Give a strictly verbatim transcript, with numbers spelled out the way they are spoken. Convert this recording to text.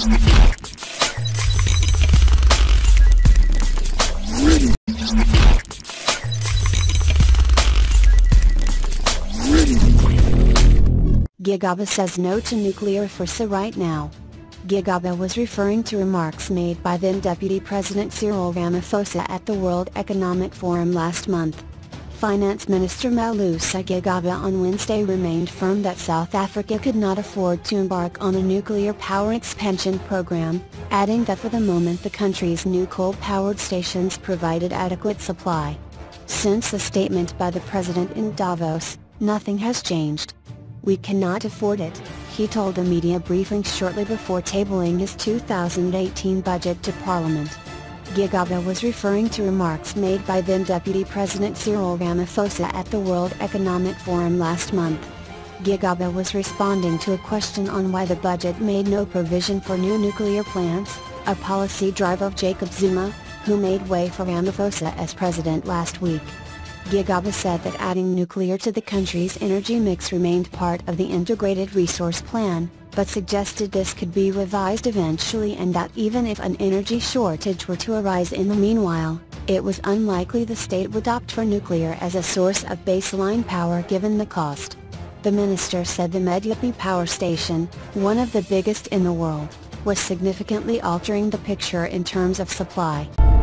Gigaba says no to nuclear force right now. Gigaba was referring to remarks made by then Deputy President Cyril Ramaphosa at the World Economic Forum last month. Finance Minister Malusi Gigaba on Wednesday remained firm that South Africa could not afford to embark on a nuclear power expansion program, adding that for the moment the country's new coal-powered stations provided adequate supply. Since the statement by the president in Davos, nothing has changed. "We cannot afford it," he told a media briefing shortly before tabling his two thousand eighteen budget to Parliament. Gigaba was referring to remarks made by then Deputy President Cyril Ramaphosa at the World Economic Forum last month. Gigaba was responding to a question on why the budget made no provision for new nuclear plants, a policy drive of Jacob Zuma, who made way for Ramaphosa as president last week. Gigaba said that adding nuclear to the country's energy mix remained part of the Integrated Resource Plan, but suggested this could be revised eventually and that even if an energy shortage were to arise in the meanwhile, it was unlikely the state would opt for nuclear as a source of baseline power given the cost. The minister said the Medupi power station, one of the biggest in the world, was significantly altering the picture in terms of supply.